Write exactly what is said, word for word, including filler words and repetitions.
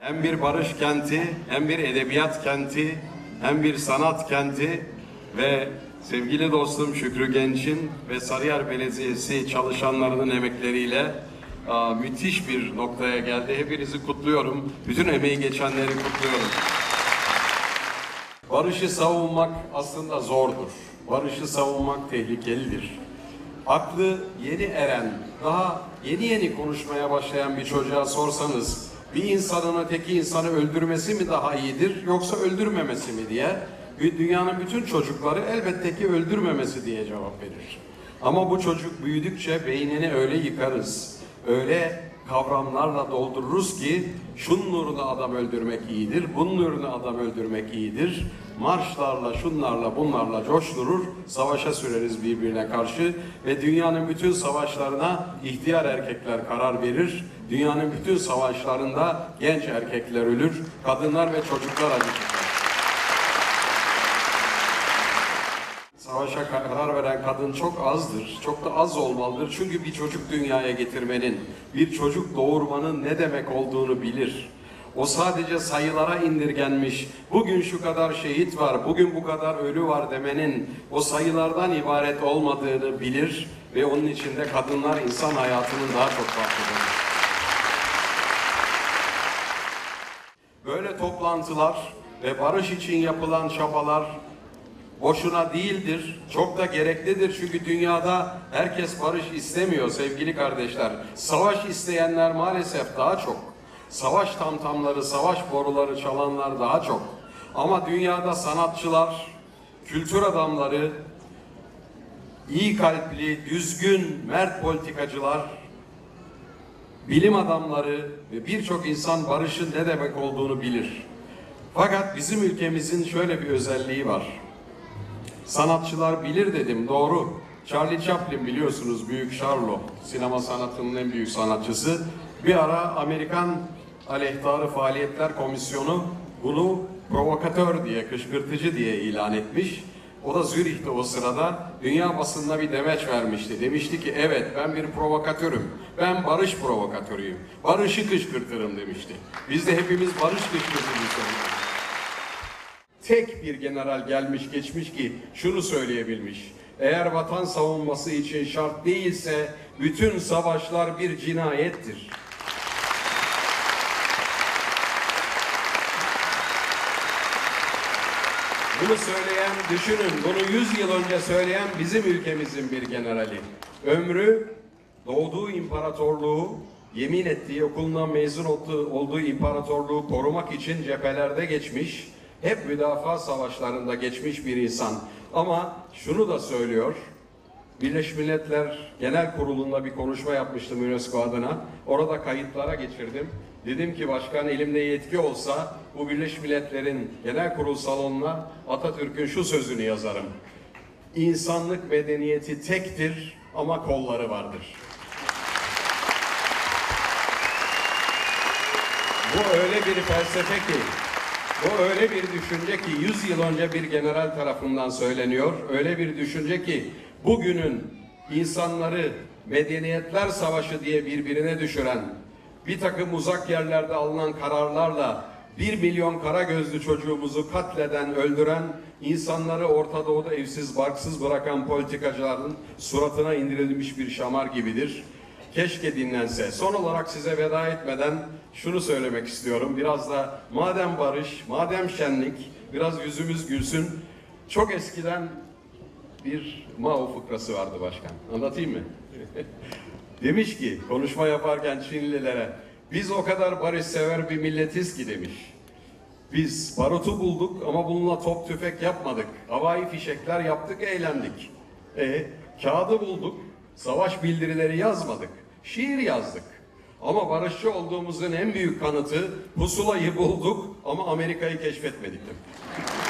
hem bir barış kenti, hem bir edebiyat kenti, hem bir sanat kenti ve sevgili dostum Şükrü Genç'in ve Sarıyer Belediyesi çalışanlarının emekleriyle aa, müthiş bir noktaya geldi. Hepinizi kutluyorum. Bütün emeği geçenleri kutluyorum. Barışı savunmak aslında zordur. Barışı savunmak tehlikelidir. Aklı yeni eren, daha yeni yeni konuşmaya başlayan bir çocuğa sorsanız, bir insanın öteki insanı öldürmesi mi daha iyidir yoksa öldürmemesi mi diye, dünyanın bütün çocukları elbette ki öldürmemesi diye cevap verir. Ama bu çocuk büyüdükçe beynini öyle yıkarız, öyle kavramlarla doldururuz ki şunun uğruna adam öldürmek iyidir, bunun uğruna adam öldürmek iyidir. Marşlarla, şunlarla, bunlarla coşturur, savaşa süreriz birbirine karşı ve dünyanın bütün savaşlarına ihtiyar erkekler karar verir. Dünyanın bütün savaşlarında genç erkekler ölür, kadınlar ve çocuklar acı çeker. Savaşa karar veren kadın çok azdır, çok da az olmalıdır. Çünkü bir çocuk dünyaya getirmenin, bir çocuk doğurmanın ne demek olduğunu bilir. O sadece sayılara indirgenmiş, bugün şu kadar şehit var, bugün bu kadar ölü var demenin o sayılardan ibaret olmadığını bilir ve onun içinde kadınlar insan hayatının daha çok farklıdır. Böyle toplantılar ve barış için yapılan çabalar boşuna değildir, çok da gereklidir. Çünkü dünyada herkes barış istemiyor sevgili kardeşler. Savaş isteyenler maalesef daha çok. Savaş tamtamları, savaş boruları çalanlar daha çok. Ama dünyada sanatçılar, kültür adamları, iyi kalpli, düzgün, mert politikacılar, bilim adamları ve birçok insan barışın ne demek olduğunu bilir. Fakat bizim ülkemizin şöyle bir özelliği var. Sanatçılar bilir dedim, doğru. Charlie Chaplin biliyorsunuz, büyük Charlo, sinema sanatının en büyük sanatçısı. Bir ara Amerikan Aleyhtarı Faaliyetler Komisyonu bunu provokatör diye, kışkırtıcı diye ilan etmiş. O da Zürih'te o sırada dünya basınına bir demeç vermişti. Demişti ki evet ben bir provokatörüm, ben barış provokatörüyüm, barışı kışkırtırım demişti. Biz de hepimiz barış kışkırtırız. Tek bir general gelmiş geçmiş ki şunu söyleyebilmiş. Eğer vatan savunması için şart değilse bütün savaşlar bir cinayettir. Bunu söyleyen, düşünün, bunu yüz yıl önce söyleyen bizim ülkemizin bir generali. Ömrü, doğduğu imparatorluğu, yemin ettiği, okulundan mezun olduğu, olduğu imparatorluğu korumak için cephelerde geçmiş, hep müdafaa savaşlarında geçmiş bir insan. Ama şunu da söylüyor, Birleşmiş Milletler Genel Kurulu'nda bir konuşma yapmıştım UNESCO adına. Orada kayıtlara geçirdim. Dedim ki başkan, elimde yetki olsa bu Birleşmiş Milletler'in Genel Kurul salonuna Atatürk'ün şu sözünü yazarım. İnsanlık medeniyeti tektir ama kolları vardır. Bu öyle bir felsefe ki, bu öyle bir düşünce ki yüz yıl önce bir general tarafından söyleniyor. Öyle bir düşünce ki bugünün insanları medeniyetler savaşı diye birbirine düşüren, bir takım uzak yerlerde alınan kararlarla bir milyon kara gözlü çocuğumuzu katleden, öldüren, insanları Orta Doğu'da evsiz barksız bırakan politikacıların suratına indirilmiş bir şamar gibidir. Keşke dinlense. Son olarak size veda etmeden şunu söylemek istiyorum. Biraz da madem barış, madem şenlik, biraz yüzümüz gülsün. Çok eskiden bir Mao fıkrası vardı başkan. Anlatayım mı? Demiş ki konuşma yaparken Çinlilere, biz o kadar barışsever bir milletiz ki demiş. Biz barutu bulduk ama bununla top tüfek yapmadık. Havai fişekler yaptık, eğlendik. E, kağıdı bulduk, savaş bildirileri yazmadık. Şiir yazdık. Ama barışçı olduğumuzun en büyük kanıtı pusulayı bulduk ama Amerika'yı keşfetmedik.